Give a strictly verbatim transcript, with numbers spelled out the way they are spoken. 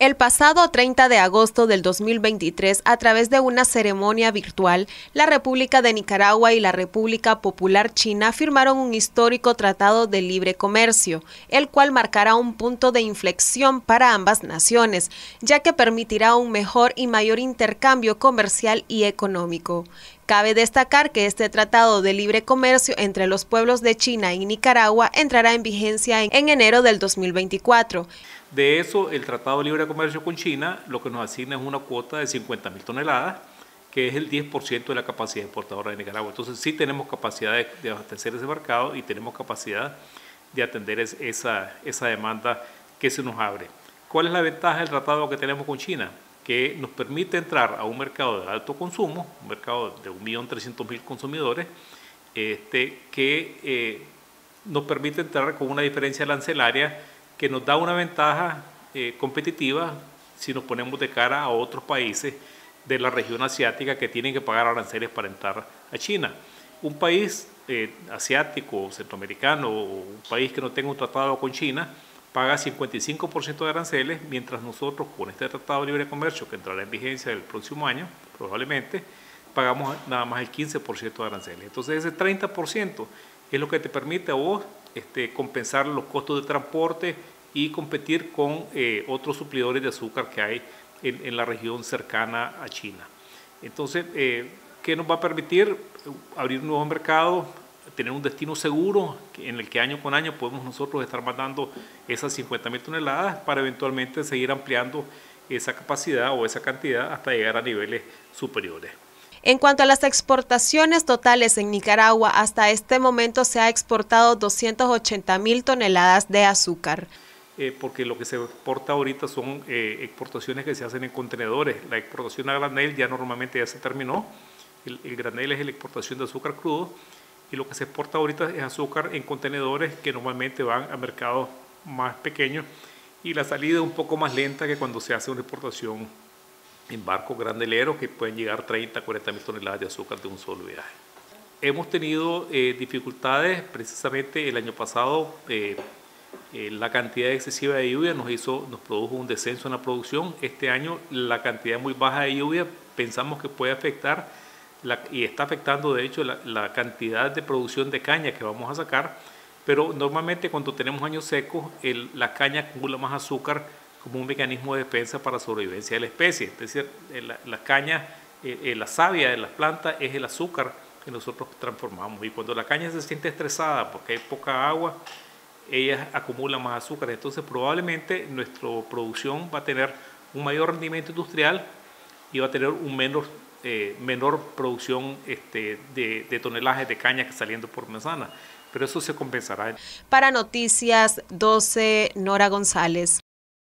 El pasado treinta de agosto del dos mil veintitrés, a través de una ceremonia virtual, la República de Nicaragua y la República Popular China firmaron un histórico tratado de libre comercio, el cual marcará un punto de inflexión para ambas naciones, ya que permitirá un mejor y mayor intercambio comercial y económico. Cabe destacar que este tratado de libre comercio entre los pueblos de China y Nicaragua entrará en vigencia en, en enero del dos mil veinticuatro. De eso, el Tratado de Libre Comercio con China lo que nos asigna es una cuota de cincuenta mil toneladas, que es el diez por ciento de la capacidad exportadora de Nicaragua. Entonces sí tenemos capacidad de, de abastecer ese mercado y tenemos capacidad de atender es, esa, esa demanda que se nos abre. ¿Cuál es la ventaja del tratado que tenemos con China? Que nos permite entrar a un mercado de alto consumo, un mercado de un millón trescientos mil consumidores, este, que eh, nos permite entrar con una diferencia arancelaria que nos da una ventaja eh, competitiva si nos ponemos de cara a otros países de la región asiática que tienen que pagar aranceles para entrar a China. Un país eh, asiático, centroamericano, o un país que no tenga un tratado con China, paga cincuenta y cinco por ciento de aranceles, mientras nosotros con este Tratado de Libre Comercio, que entrará en vigencia el próximo año, probablemente, pagamos nada más el quince por ciento de aranceles. Entonces ese treinta por ciento es lo que te permite a vos este, compensar los costos de transporte y competir con eh, otros suplidores de azúcar que hay en, en la región cercana a China. Entonces, eh, ¿qué nos va a permitir? Abrir un nuevo mercado, tener un destino seguro en el que año con año podemos nosotros estar mandando esas cincuenta mil toneladas para eventualmente seguir ampliando esa capacidad o esa cantidad hasta llegar a niveles superiores. En cuanto a las exportaciones totales en Nicaragua, hasta este momento se ha exportado doscientas ochenta mil toneladas de azúcar. Eh, porque lo que se exporta ahorita son eh, exportaciones que se hacen en contenedores. La exportación a granel ya normalmente ya se terminó. El, el granel es la exportación de azúcar crudo y lo que se exporta ahorita es azúcar en contenedores que normalmente van a mercados más pequeños y la salida es un poco más lenta que cuando se hace una exportación en barcos graneleros que pueden llegar treinta, cuarenta mil toneladas de azúcar de un solo viaje. Hemos tenido eh, dificultades precisamente el año pasado. Eh, eh, la cantidad excesiva de lluvia nos, hizo, nos produjo un descenso en la producción. Este año la cantidad muy baja de lluvia pensamos que puede afectar la, y está afectando de hecho la, la cantidad de producción de caña que vamos a sacar, pero normalmente cuando tenemos años secos el, la caña acumula más azúcar como un mecanismo de defensa para la sobrevivencia de la especie. Es decir, la, la caña, eh, la savia de las plantas es el azúcar que nosotros transformamos y cuando la caña se siente estresada porque hay poca agua, ellas acumulan más azúcar. Entonces probablemente nuestra producción va a tener un mayor rendimiento industrial y va a tener un menor, eh, menor producción este, de, de tonelajes de caña que saliendo por manzana, pero eso se compensará. Para Noticias doce, Nora González.